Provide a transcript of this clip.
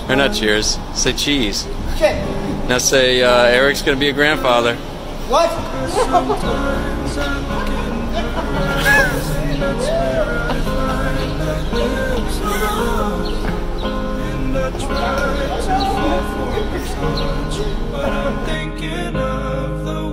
Or not cheers. Say cheese. Okay. Now say Eric's gonna be a grandfather. What? But I'm thinking of the